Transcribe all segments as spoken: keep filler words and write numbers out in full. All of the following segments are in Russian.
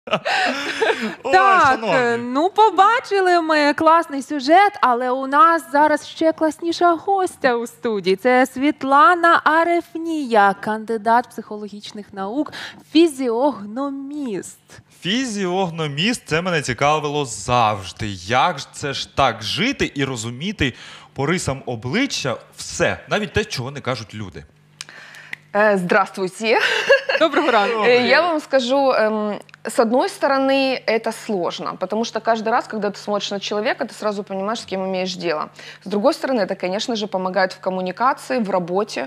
Ой, Так, шановні. ну побачили ми класний сюжет, але у нас зараз ще класніша гостя у студії. Це Світлана Арефнія, кандидат психологічних наук, фізіогноміст. Фізіогноміст, це мене цікавило завжди. Як ж це ж так жити і розуміти по рисам обличчя все, навіть те, чого не кажуть люди. Здравствуйте. Доброго ранку. Я вам скажу, с одной стороны, это сложно, потому что каждый раз, когда ты смотришь на человека, ты сразу понимаешь, с кем имеешь дело. С другой стороны, это, конечно же, помогает в коммуникации, в работе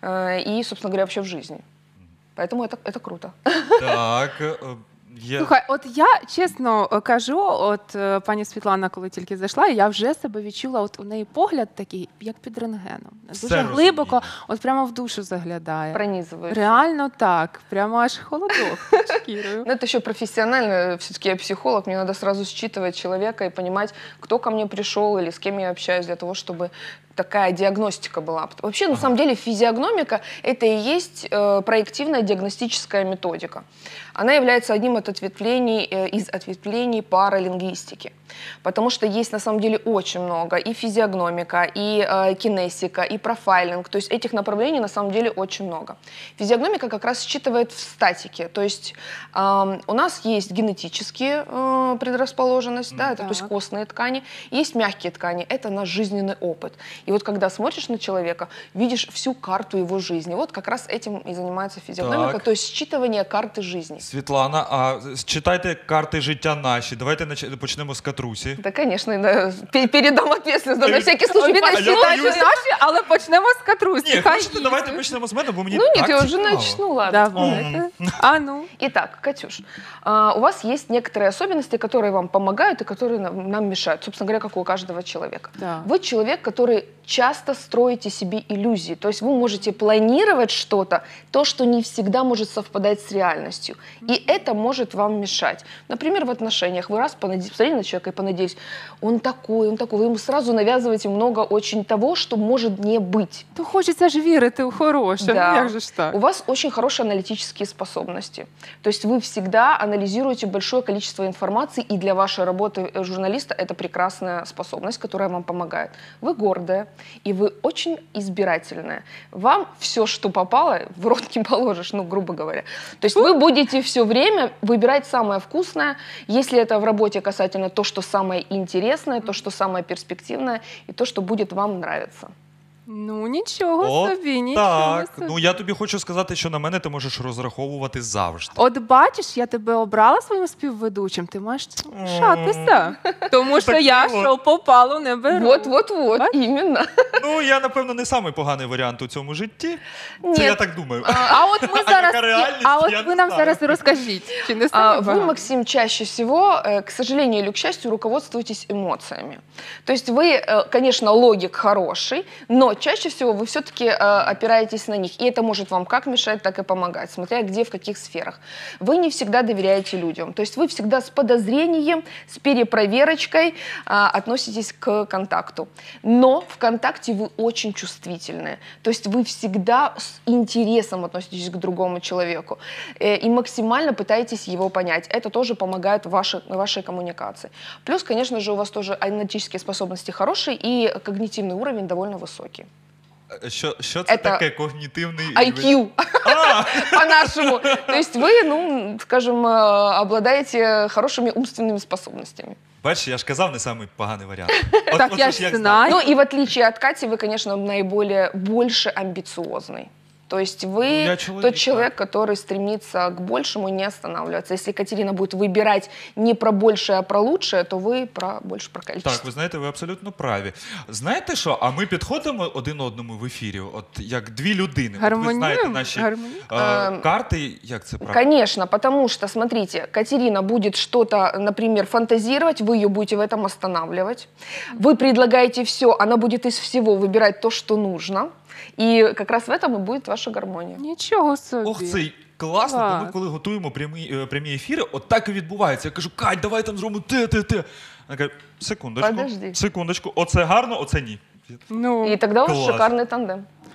и, собственно говоря, вообще в жизни. Поэтому это, это круто. Так, є... Слухай, от я чесно кажу, от е, пані Світлана, коли тільки зайшла, я вже себе відчула, от у неї погляд такий, як під рентгеном. Все Дуже глибоко, розумію. от прямо в душу заглядає. Пронизывает. Реально так, прямо аж холодок під шкірою. Но это еще профессионально, все-таки я психолог, мне надо сразу считывать человека и понимать, кто ко мне пришел или с кем я общаюсь, для того, чтобы такая диагностика была. Вообще, на самом деле, физиогномика – это и есть э, проективная диагностическая методика. Она является одним из ответвлений, э, из ответвлений паралингвистики. Потому что есть, на самом деле, очень много. И физиогномика, и э, кинесика, и профайлинг. То есть этих направлений, на самом деле, очень много. Физиогномика как раз считывает в статике. То есть э, у нас есть генетические э, предрасположенности, да, это, то есть костные ткани. Есть мягкие ткани, это наш жизненный опыт. И вот когда смотришь на человека, видишь всю карту его жизни. Вот как раз этим и занимается физиогномика, Так. то есть считывание карты жизни. Світлана, а читайте карти життя наші. Давайте нач- почнемо з Катрусі. Да, конечно, да, пе- передам ответственность, да, на всякий случай. Ой, Видно, пані, я читайте боюсь. наші, але почнемо з Катрусі. Ні, Хай хочете, їсть. давайте почнемо з мене, бо мені Ну так нет, я уже цікаво. начну, ладно. Давайте. А ну. Итак, Катюш, а, у вас есть некоторые особенности, которые вам помогают и которые нам, нам мешают. Собственно говоря, как у каждого человека. Да. Вы человек, который часто строите себе иллюзии. То есть вы можете планировать что-то, то, что не всегда может совпадать с реальностью. И это может вам мешать. Например, в отношениях вы раз понаде- посмотрели на человека и понадеялись, он такой, он такой. Вы ему сразу навязываете много очень того, что может не быть. То хочеться ж вірити у хороше. Да. Ну як же ж так? У вас очень хорошие аналитические способности. То есть вы всегда анализируете большое количество информации, и для вашей работы э, журналиста это прекрасная способность, которая вам помогает. Вы гордая, и вы очень избирательная. Вам все, что попало, в рот не положишь, ну, грубо говоря. То есть вы будете все время выбирать самое вкусное, если это в работе касательно то, что самое интересное, то, что самое перспективное, и то, что будет вам нравиться. Ну нічого От собі, нічого так. собі. Ну, я тобі хочу сказати, що на мене ти можеш розраховувати завжди. От бачиш, я тебе обрала своїм співведучим, ти маєш шатися. Тому що я Так от. що попало не беру. Вот-вот-вот, Бачиш? именно. Ну, я, напевно, не самий поганий варіант у цьому житті. Це Ні. я так думаю. А от ми А зараз, яка реальність, а от я ви не нам знаю. зараз розкажіть, чи не А, самі Вы, багато? Максим, чаще всего, э, к сожалению или к счастью, руководствуетесь эмоциями. То есть вы, э, конечно, логик хороший, но чаще всего вы все-таки э, опираетесь на них. И это может вам как мешать, так и помогать, смотря где, в каких сферах. Вы не всегда доверяете людям. То есть вы всегда с подозрением, с перепроверочкой э, относитесь к контакту. Но в контакте вы очень чувствительны. То есть вы всегда с интересом относитесь к другому человеку э, и максимально пытаетесь его понять. Это тоже помогает вашей, вашей коммуникации. Плюс, конечно же, у вас тоже аналитические способности хорошие и когнитивный уровень довольно высокий. Що, що це Это таке когнітивний ай кью А! по-нашему. То есть вы, ну, скажем, э, обладаете хорошими умственными способностями. Бачиш, я ж казав, не самий поганий варіант. От- Так от я ж ж як знаю. Ну и в отличие от Кати, вы, конечно, наиболее больше амбициозный. То есть вы я человек, тот человек, который стремится к большему и не останавливаться. Если Екатерина будет выбирать не про большее, а про лучшее, то вы про, больше про количество. Так, ви знаєте, ви абсолютно праві. Знаєте що, а ми підходимо один одному в ефірі, от як дві людини. От ви знаєте Гармоніюємо? наші Гармоніюємо? е, Эм, карти, як це правильно? Конечно, потому что, смотрите, Катерина будет что-то, например, фантазировать, вы ее будете в этом останавливать. Вы предлагаете все, она будет из всего выбирать то, что нужно. И как раз в этом и будет ваша гармония. Нічого собі. Ох, це класно, бо ми Клас. коли готуємо прямі, е, прямі ефіри, от так і відбувається. Я кажу, Кать, давай там зробимо те, те, те. Вона каже, секундочку, Подожди. секундочку, оце гарно, оце ні. Ну, И тогда у вас Класс. шикарный тандем.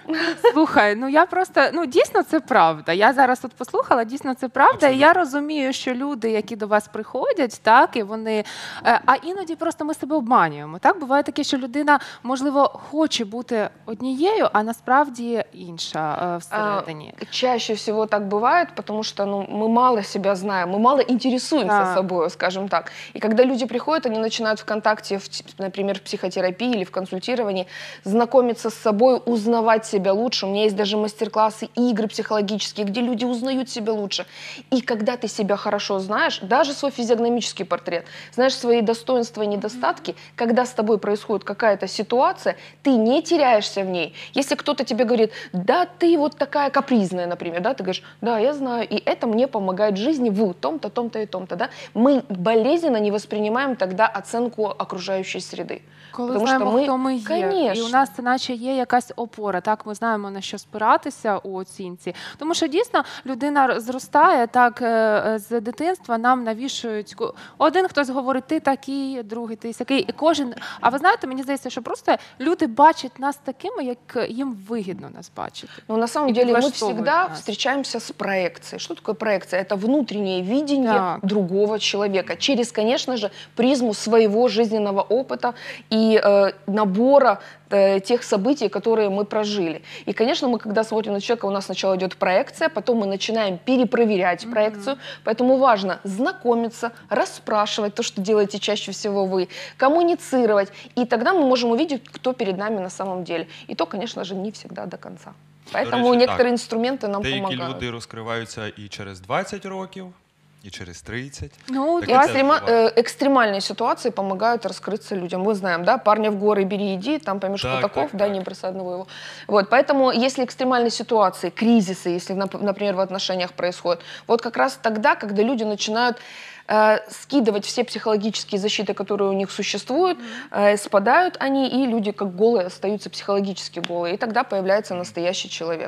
Слухай, ну я просто, ну дійсно це правда. Я зараз тут послухала, дійсно це правда. І я розумію, що люди, які до вас приходять, так, і вони, е, а іноді просто ми себе обманюємо. Так, буває таке, що людина, можливо, хоче бути однією, а насправді інша е, всередині. А, чаще всего так бывает, потому что ну, мы мало себя знаем, мы мало интересуемся Да. собой, скажем так. И когда люди приходят, они начинают ВКонтакте, в, например, в психотерапии или в консультировании, знакомиться с собой, узнавать себя лучше. У меня есть даже мастер-классы, игры психологические, где люди узнают себя лучше. И когда ты себя хорошо знаешь, даже свой физиогномический портрет, знаешь свои достоинства и недостатки, mm-hmm. когда с тобой происходит какая-то ситуация, ты не теряешься в ней. Если кто-то тебе говорит, да, ты вот такая капризная, например, да, ты говоришь, да, я знаю, и это мне помогает в жизни в том-то, том-то и том-то, да. Мы болезненно не воспринимаем тогда оценку окружающей среды. Коли Потому знаємо, що ми- хто ми є, Конечно. і у нас це наче є якась опора, так, ми знаємо, на що спиратися у оцінці. Тому що дійсно людина зростає, так, е, з дитинства нам навішують, ко- один хтось говорить, ти такий, другий ти сякий, і кожен, а ви знаєте, мені здається, що просто люди бачать нас такими, як їм вигідно нас бачити. Но на самом И деле мы підлаштовують всегда нас. встречаемся с проекцией. Что такое проекция? Это внутреннее видение Так. другого человека через, конечно же, призму своего жизненного опыта и э, набора э, тех событий, которые мы прожили. И, конечно, мы, когда смотрим на человека, у нас сначала идет проекция, потом мы начинаем перепроверять проекцию. Поэтому важно знакомиться, расспрашивать то, что делаете чаще всего вы, коммуницировать. И тогда мы можем увидеть, кто перед нами на самом деле. И то, конечно же, не всегда до конца. Поэтому речі, некоторые так. инструменты нам Деякі помогают. люди розкриваються і через двадцять років, і через тридцять. Ну, Таке И теж экстрема- буває. э, экстремальные ситуации помогают раскрыться людям. Мы знаем, да, парня в горы бери, иди, там поймешь, Так, кто таков, так, да, так. не бросай одного его. Вот, поэтому если экстремальные ситуации, кризисы, если, нап- например, в отношениях происходят, вот как раз тогда, когда люди начинают э, скидывать все психологические защиты, которые у них существуют, э, спадают они, и люди как голые остаются психологически голые. И тогда появляется настоящий человек.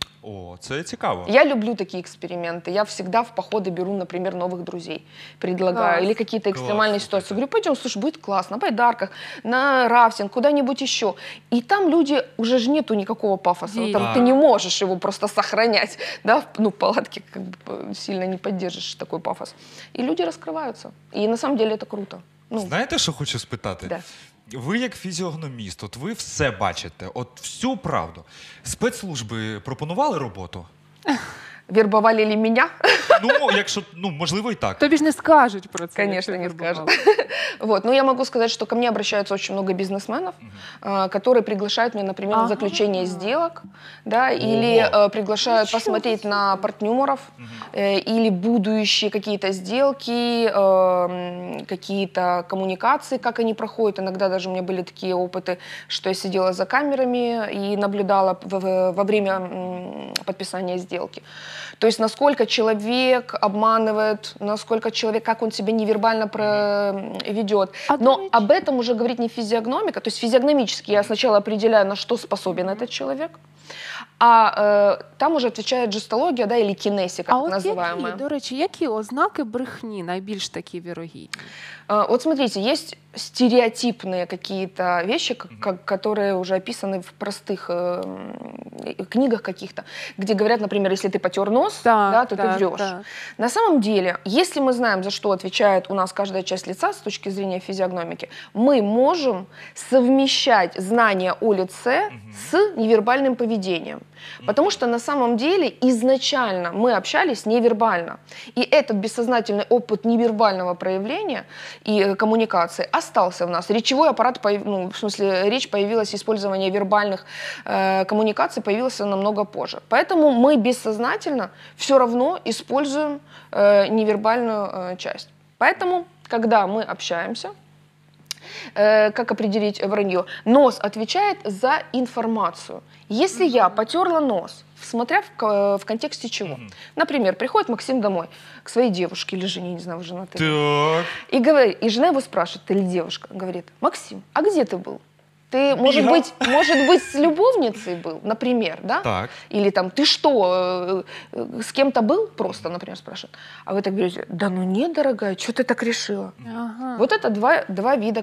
О, це цікаво. Я люблю такие эксперименты. Я всегда в походы беру, например, новых друзей. Предлагаю. Класс. Или какие-то Класс, экстремальные слушайте. ситуации. Говорю, пойдем, слушай, будет классно. На байдарках, на рафтинг, куда-нибудь еще. И там люди, уже же нету никакого пафоса. Ну, там Да. ты не можешь его просто сохранять. Да? Ну, в палатке как бы сильно не поддержишь такой пафос. И люди раскрываются. И на самом деле это круто. Ну, Знаєте, що хочу спитати? да. Ви як фізіогноміст, от ви все бачите, от всю правду. Спецслужби пропонували роботу? Вербовали ли меня? Ну, якщо, ну, можливо, і так. тобі ж не скажуть про це. Конечно, якщо не вербували. Вот. Но я могу сказать, что ко мне обращаются очень много бизнесменов, а, которые приглашают меня, например, на Ага. заключение сделок, да, или Ого. а, приглашают Ничего посмотреть себе. на партнеров, э, или будущие какие-то сделки, э, м, какие-то коммуникации, как они проходят. Иногда даже у меня были такие опыты, что я сидела за камерами и наблюдала в- в- во время м, подписания сделки. То есть насколько человек обманывает, насколько человек, как он себя невербально про- ведет. А Но до речі- об этом уже говорит не физиогномика, то есть физиогномически я сначала определяю, на что способен этот человек, а э, там уже отвечает жестология, да, или кинесика, А так от называемая. які, до речі, які ознаки брехні найбільш такі вірогідні? Э, Вот смотрите, есть стереотипные какие-то вещи, к- как- которые уже описаны в простых э, м, книгах каких-то, где говорят, например, если ты потер нос, Так, да, то так, ты врешь. так. На самом деле, если мы знаем, за что отвечает у нас каждая часть лица с точки зрения физиогномики, мы можем совмещать знания о лице с невербальным поведением. Потому что на самом деле изначально мы общались невербально. И этот бессознательный опыт невербального проявления и э, коммуникации остался в нас. Речевой аппарат, появ- ну, в смысле речь появилась, использование вербальных э, коммуникаций появилось намного позже. Поэтому мы бессознательно все равно используем э, невербальную э, часть. Поэтому, когда мы общаемся, э, как определить вранье? Нос отвечает за информацию. Если я потерла нос, смотря в, ко- в контексте чего. Мгм. Например, приходит Максим домой к своей девушке или жене, не знаю, вы женаты. Так. И, говорит, и жена его спрашивает, или девушка, говорит, Максим, а где ты был? Ты, может Бегал. быть, может быть, с любовницей был, например, да? Так. Или там, ты что, э, э, с кем-то был? Просто, например, спрашивают. А вы так говорите, да ну нет, дорогая, что ты так решила? Ага. Вот это два, два вида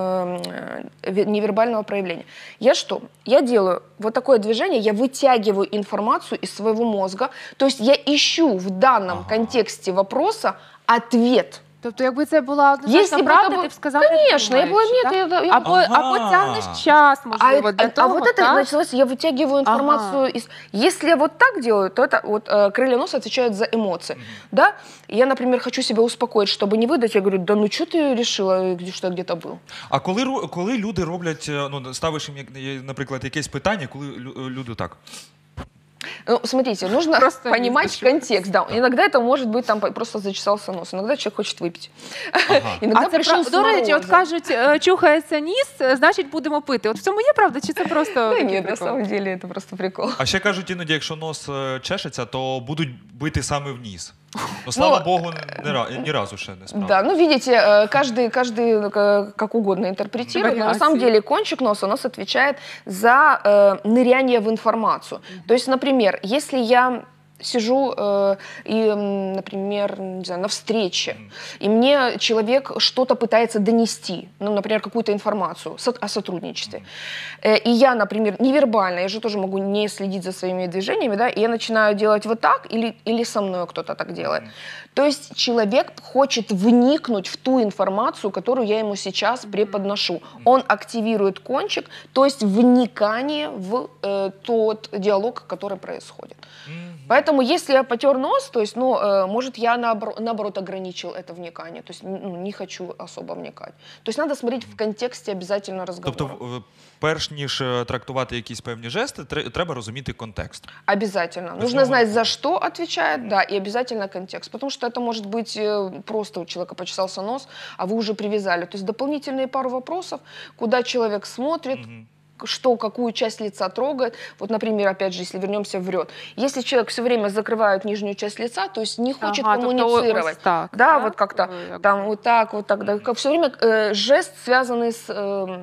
э, э, невербального проявления. Я что? Я делаю вот такое движение, я вытягиваю информацию из своего мозга, то есть я ищу в данном Ага. контексте вопроса ответ. Тобто, якби це була однозначна Якщо б правда, це ти бу- б сказала, як Конечно, я думаєш, была, нет, так? я, я, Або, Ага. або тягнеш час, А, можливо, для а- того, а вот это так? началось, я вытягиваю информацию Ага. из... Если я вот так делаю, то это вот э, крылья носа отвечают за эмоции, да? Я, например, хочу себя успокоить, чтобы не выдать, я говорю, да ну что ты решила, где- что я где-то был? А коли, ру- коли люди роблять, е, ну, ставиш їм, як- є, наприклад, якесь питання, коли лю- люди так. Ну, смотрите, нужно Просто понимать не знаю, контекст, да. Иногда это может быть там просто зачесался нос, иногда человек хочет выпить. Ага. Иногда А це пришел прав... с до речі, от морозом. кажуть, е, чухається ніс, е, значить будемо пити. От в цьому є правда, чи це просто Да такий нет, на прикол? самом деле это просто прикол. А ще кажуть, іноді, якщо нос е, чешеться, то будуть бити саме в ніс. Ну, слава Ну, Богу, ні, ра- ні разу ще не справді. Да, ну видите, э, каждый, каждый ну, ка- как угодно интерпретирует, но на самом Вариации. деле кончик носа у нас отвечает за э, ныряние в информацию. То есть, например, если я сижу э, и, м, например, не знаю, на встрече, и мне человек что-то пытается донести, ну, например, какую-то информацию со- о сотрудничестве, Э, и я, например, невербально, я же тоже могу не следить за своими движениями, да, и я начинаю делать вот так, или, или со мной кто-то так делает. То есть человек хочет вникнуть в ту информацию, которую я ему сейчас преподношу. Он активирует кончик, то есть вникание в э, тот диалог, который происходит. Мгм. Поэтому если я потер нос, то есть, ну, э, может, я наоборот, наоборот ограничил это вникание, то есть ну, не хочу особо вникать. То есть надо смотреть в контексте обязательно разговора. Тобто, в- перш ніж е, трактувати якісь певні жести, тре- треба розуміти контекст. Обязательно. есть Нужно новый знать, за вопрос. что отвечает, да, и обязательно контекст. Потому что это может быть э, просто у человека почесался нос, а вы уже привязали. То есть дополнительные пару вопросов, куда человек смотрит, Мгм. что, какую часть лица трогает. Вот, например, опять же, если вернемся врет. Если человек все время закрывает нижнюю часть лица, то есть не хочет Ага, тобто коммуницировать. ось так, Да, так? вот как-то Ой, як там вот так, вот так. Да, все время э, жест, связанный с... э,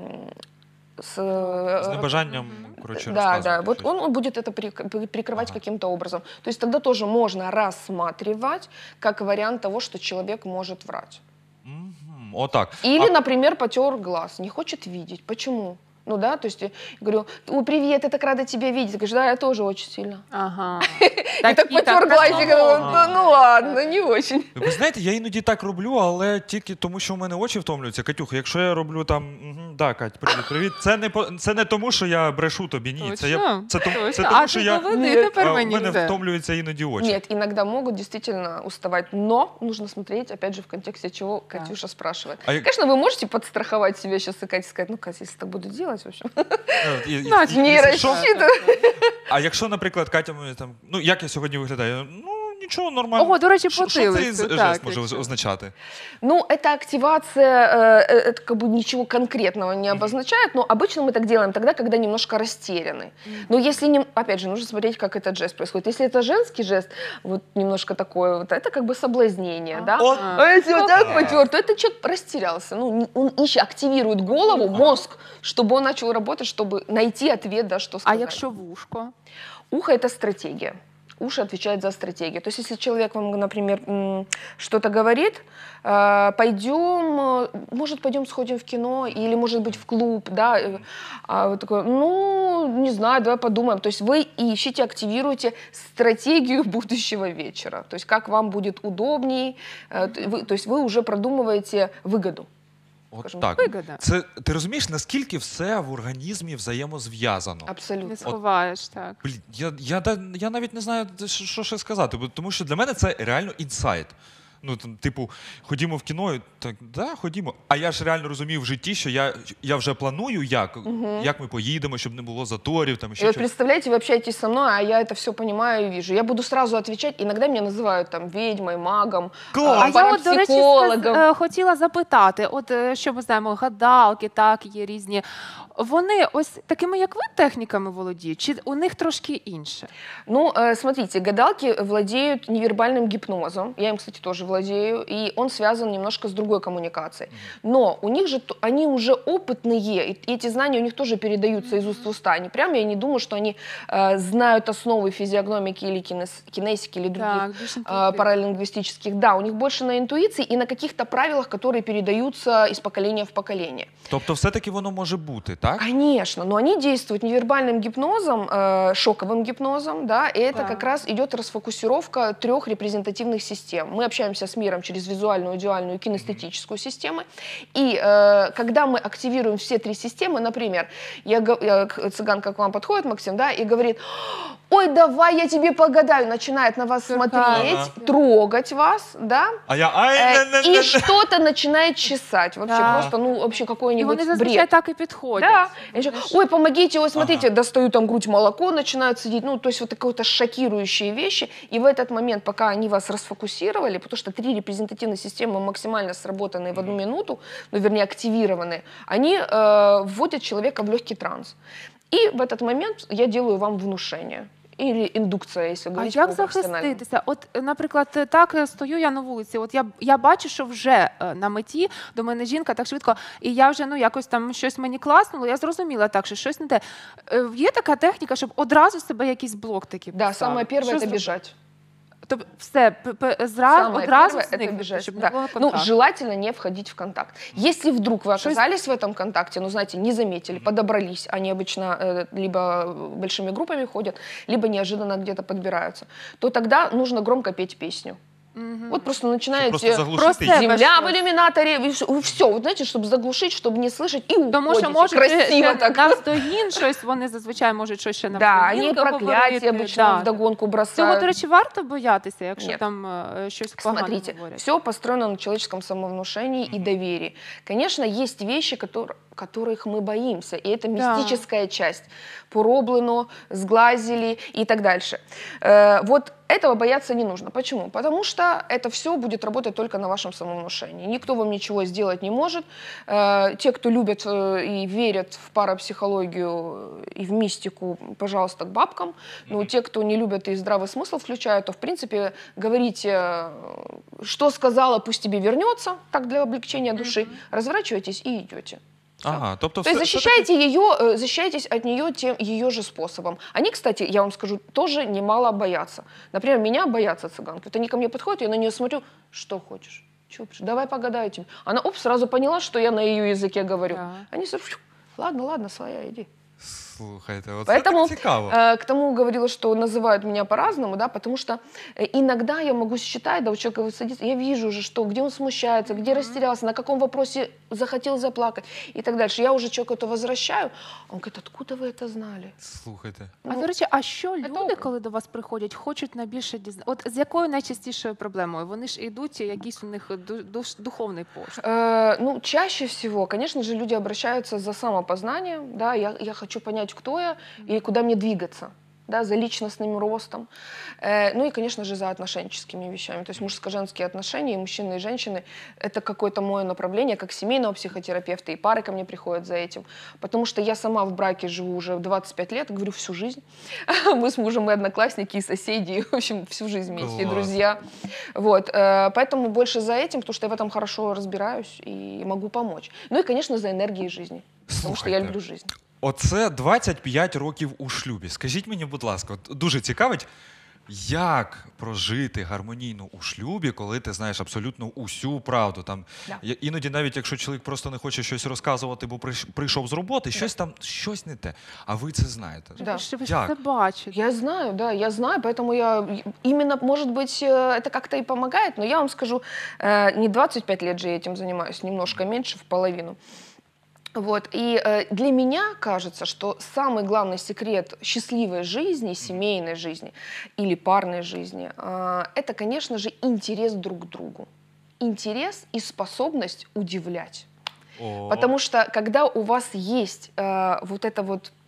с, э, З небажанням, коротше, да, розказувати да. Вот щось. он, он будет это прик- при- прикрывать Ага. каким-то образом. То есть тогда тоже можно рассматривать как вариант того, что человек может врать. Мгм. Отак. Или, А- например, потер глаз, не хочет видеть. Почему? Ну да, то есть я говорю, ой, привет, я так рада тебя видеть. Ты говоришь, да, я тоже очень сильно. Ага. И так Такі, потер глазик, так, говорю, да ну ладно, не очень. Ви знаєте, я іноді так роблю, але тільки тому, що в мене очі втомлюються. Катюха, якщо я роблю там, мгм, да, Кать, привіт, привіт. Це не по- це не тому, що я брешу тобі. Ні, це я Точно? це тому, це Точно. тому А що ти я доведи Ні, тепер а, в мені мене це. втомлюються іноді очі. Нет, иногда могут действительно уставать, но нужно смотреть, опять же, в контексте чего Катюша спрашивает. А я- Конечно, вы можете подстраховать себя сейчас и Кате сказать, ну, Катя, если так буду делать, в общем, Е, і- і- Значить, і- не якщо що, рассчитывай. А якщо, наприклад, Катя мені там, ну як я сьогодні виглядаю? Ну нічого, нормально. Ого, до речі, Що- що цей потилицю, з- так, жест може якщо. означати? Ну, эта активация, э, это как бы ничего конкретного не обозначает, но обычно мы так делаем тогда, когда немножко растеряны. Но если, не, опять же, нужно смотреть, как этот жест происходит. Если это женский жест, вот немножко такое, вот, это как бы соблазнение, да? От, А если вот так А. потер, то этот человек растерялся. Ну, не- он ищет, активирует голову, мозг, чтобы он начал работать, чтобы найти ответ, да, что А сказать. якщо вушко? Ухо – это стратегия. Уши отвечают за стратегию. То есть, если человек вам, например, м, что-то говорит, э, пойдем, э, может, пойдем сходим в кино, или, может быть, в клуб, да, э, а вот такое, ну, не знаю, давай подумаем. То есть вы ищете, активируете стратегию будущего вечера. То есть как вам будет удобней, э, т- вы- то есть вы уже продумываете выгоду. от скажімо, так. Вигода. Це ти розумієш, наскільки все в організмі взаємозв'язано? Не Абсолютно. сховаєш, так. Блін, я, я, да- я навіть не знаю, що, що ще сказати, бо- тому що для мене це реально інсайт. Ну, там, типу, ходімо в кіно, і так, да, ходімо. А я ж реально розумію в житті, що я, я вже планую, як, як ми поїдемо, щоб не було заторів, там, И ще вот щось. представляете, вы общаетесь со мной, а я это все понимаю и вижу. Я буду сразу отвечать. Иногда меня называют там ведьмой, магом, Клас! А а, я от, до речі, парапсихологом. сказ- е, хотіла запитати, от е, що ми знаємо, гадалки, так, є різні. Вони ось такими, як ви, техніками володіють, чи у них трошки інше? Ну, э, смотрите, гадалки владеют невербальным гипнозом. Я им, кстати, тоже владею, и он связан немножко с другой коммуникацией. Но у них же, т- они уже опытные, и эти знания у них тоже передаются из уст в уста. Они прям, я не думаю, что они э, знают основы физиогномики или кинес- кинесики или других Так, більш э, інтуїтивно. паралингвистических. Да, у них больше на интуиции и на каких-то правилах, которые передаются из поколения в поколение. Тобто, все-таки воно може бути, так? Конечно, но они действуют невербальным гипнозом, э, шоковым гипнозом, да, и это Так. как раз идет расфокусировка трех репрезентативных систем. Мы общаемся с миром через визуальную, аудиальную и кинестетическую системы, и э, когда мы активируем все три системы, например, я, го- я, к- цыганка к вам подходит, Максим, да, и говорит: ой, давай я тебе погадаю, начинает на вас Сверкает. смотреть, Ага. трогать вас, да, А я ай, э, не, не, не, и не. что-то начинает чесать, вообще Да. просто, ну, вообще І какой-нибудь вони зазвичай бред. так і підходять. Да. Вони Я еще, ж- ой, помогите, ой, смотрите, достаю там грудь, молоко, начинают сидеть. Ну, то есть вот такие вот шокирующие вещи. И в этот момент, пока они вас расфокусировали, потому что три репрезентативные системы максимально сработанные в одну минуту, ну, вернее, активированные, они э, вводят человека в легкий транс. И в этот момент я делаю вам внушение. Или индукция, если А говорить як по-профессиональному. захиститися? От, е, наприклад, е, так е, стою я на вулиці, от я, я бачу, що вже е, на меті до мене жінка так швидко, і я вже ну якось там щось мені класнуло, я зрозуміла так, що щось не те. Е, Є така техніка, щоб одразу себе якийсь блок такий Да, поставити? самое первое Що это зробити? бежать. Тобто все, п- п- зра... Самое одразу первое это зникнути, бежать. щоб Да. не було Ну, контакту. желательно не входить в контакт. Если вдруг вы Что из- оказались в этом контакте, ну, знаете, не заметили, подобрались, они обычно э, либо большими группами ходят, либо неожиданно где-то подбираются, то тогда нужно громко петь песню. Мгм. Вот просто начинаете... Просто заглушити Просто її. себе Земля в щось. иллюминаторе, все, вот знаете, чтобы заглушить, чтобы не слышать, и Тому уходите. що можуть красиво ще так. навздогін щось, вони зазвичай можуть щось ще Да, навздогін они проклятия говорити. обычно Да. вдогонку Цього, бросают. до речі, варто боятися, якщо Нет. там е, щось погано Смотрите, говорять? все построено на человеческом самовнушении и доверии. Конечно, есть вещи, которые, которых мы боимся, и это Да. мистическая часть. Пороблено, сглазили и так дальше. Э, вот этого бояться не нужно. Почему? Потому что это все будет работать только на вашем самовнушении. Никто вам ничего сделать не может. Э, те, кто любят э, и верят в парапсихологию и в мистику, пожалуйста, к бабкам. Но те, кто не любят и здравый смысл включают, то, в принципе, говорите, э, что сказала, пусть тебе вернется, так для облегчения души. Разворачивайтесь и идете. Всё. Ага, тобто То есть все- защищаете ее, э, защищаетесь от нее тем, ее же способом. Они, кстати, я вам скажу, тоже немало боятся. Например, меня боятся цыганки. Вот они ко мне подходят, я на нее смотрю, что хочешь? Чё хочешь? Давай погадаю тебе. Она, оп, сразу поняла, что я на ее языке говорю. Да. Они сразу, «Фью, ладно, ладно, своя, иди. Слухайте, оце Поэтому так цікаво. э, к тому говорила, что называют меня по-разному, да, потому что э, иногда я могу считать, да, у человека вот садится, я вижу уже, что, где он смущается, где растерялся, на каком вопросе захотел заплакать и так дальше. Я уже человеку это возвращаю, он говорит, откуда вы это знали? Слухайте. А Ну, до речі, а що люди, опит. коли до вас приходять, хочуть найбільше дізнатися? От з якою найчастішою проблемою? Вони ж йдуть, якийсь у них ду- душ- духовний пошук. Э, ну, чаще всего, конечно же, люди обращаются за самопознанием, да, я, я хочу понять, кто я и куда мне двигаться, да, за личностным ростом, Э, ну и, конечно же, за отношенческими вещами, то есть мужско-женские отношения, и мужчины и женщины, это какое-то мое направление, как семейного психотерапевта, и пары ко мне приходят за этим, потому что я сама в браке живу уже двадцать пять лет, говорю, всю жизнь, мы с мужем и одноклассники, и соседи, и, в общем, всю жизнь вместе, и Класс. друзья, вот, э, поэтому больше за этим, потому что я в этом хорошо разбираюсь и могу помочь. Ну и, конечно, за энергией жизни, потому что я Слухайте. люблю жизнь. Оце двадцять п'ять років у шлюбі. Скажіть мені, будь ласка, от дуже цікавить, як прожити гармонійно у шлюбі, коли ти знаєш абсолютно усю правду. Там, Да. я- іноді навіть якщо чоловік просто не хоче щось розказувати, бо прийш- прийшов з роботи, Да. щось там, щось не те. А ви це знаєте. Да. Ви ж ви ж Як? це бачите. Я знаю, да, я знаю, поэтому я именно, может быть, э, это как-то и помогает, но я вам скажу, э, не двадцать пять лет же я этим занимаюсь, немножко меньше, в половину. Вот. И э, для меня кажется, что самый главный секрет счастливой жизни, семейной жизни или парной жизни, э, это, конечно же, интерес друг к другу. Интерес и способность удивлять. О, Потому что когда у вас есть э, вот эта вот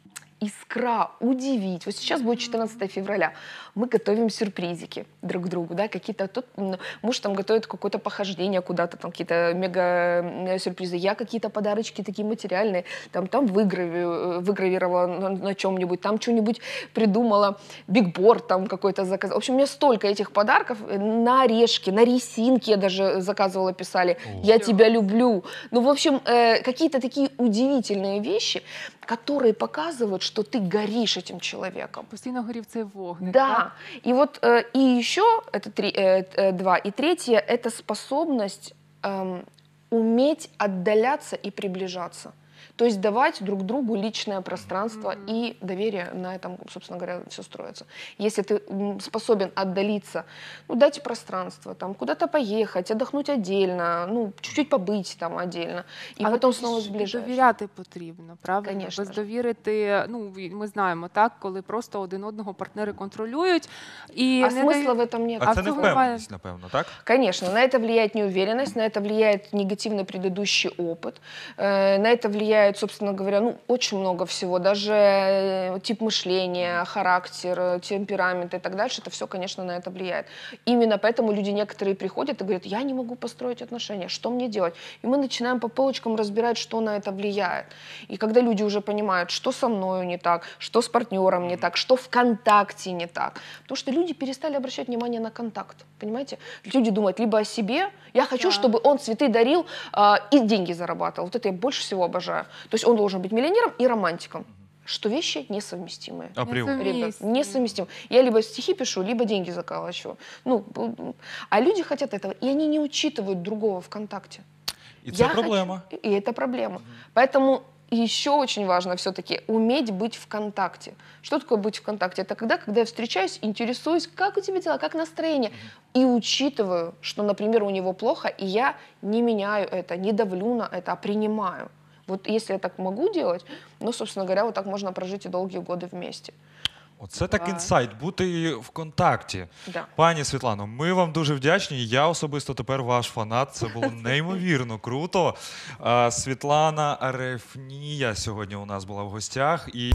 искра, удивить. Вот сейчас будет четырнадцатое февраля, мы готовим сюрпризики друг другу, да, какие-то, тут м, муж там готовит какое-то похождение куда-то, там какие-то мега-сюрпризы, я какие-то подарочки такие материальные, там, там выграви, выгравировала на, на чем-нибудь, там что-нибудь придумала, бигборд там какой-то заказала. В общем, у меня столько этих подарков, на орешки, на ресинки я даже заказывала, писали, я тебя люблю. Ну, в общем, э, какие-то такие удивительные вещи, которые показывают, что ты горишь этим человеком. Постійно горів цей вогник. Да. так? И вот э, и еще это три, э, э, два. И третье — это способность эм, уметь отдаляться и приближаться. То есть давать друг другу личное пространство mm-hmm. и доверие. На этом, собственно говоря, все строится. Если ты м, способен отдалиться, ну, дайте пространство, там, куда-то поехать, отдохнуть отдельно, ну, чуть-чуть побыть там отдельно, и Але потом тоді снова ж і сближаешь. довіряти потрібно, правда? Конечно Без ж. довіри ти, ну, і ми знаємо, так, коли просто один одного партнери контролюють. І А не смысла дає- в этом нет. А А це в цього невпевненість, напевно, так? Конечно, на это влияет неуверенность, на это влияет негативный предыдущий опыт, э, на это влияет, собственно говоря, ну, очень много всего, даже э, тип мышления, характер, э, темперамент и так дальше, это все, конечно, на это влияет. Именно поэтому люди некоторые приходят и говорят, я не могу построить отношения, что мне делать? И мы начинаем по полочкам разбирать, что на это влияет. И когда люди уже понимают, что со мною не так, что с партнером не так, что в контакте не так, потому что люди перестали обращать внимание на контакт, понимаете? Люди думают либо о себе, я хочу, Да. чтобы он цветы дарил а, и деньги зарабатывал. Вот это я больше всего обожаю. То есть он должен быть миллионером и романтиком, что вещи несовместимые. Апріорі. Це Ребят, Совместимые. несовместим. Я либо стихи пишу, либо деньги заколачиваю. Ну, б- а люди хотят этого, и они не учитывают другого в контакте. І це Я проблема. хочу- и это проблема. Поэтому еще очень важно все-таки уметь быть в контакте. Что такое быть в контакте? Это когда, когда я встречаюсь, интересуюсь, как у тебя дела, как настроение, и учитываю, что, например, у него плохо, и я не меняю это, не давлю на это, а принимаю. Вот если я так могу делать, ну, собственно говоря, вот так можно прожить и долгие годы вместе. Оце так Клас. інсайт, бути в контакті. Да. Пані Світлано, ми вам дуже вдячні. Я особисто тепер ваш фанат. Це було неймовірно круто. А, Світлана Арефнія сьогодні у нас була в гостях. І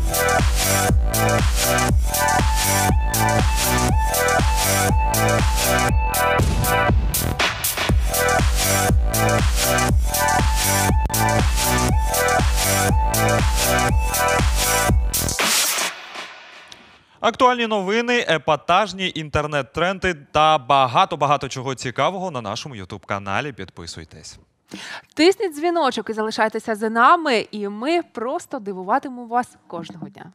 актуальні новини, епатажні інтернет-тренди та багато-багато чого цікавого на нашому ютуб-каналі. Підписуйтесь. Тисніть дзвіночок і залишайтеся за нами, і ми просто дивуватимемо вас кожного дня.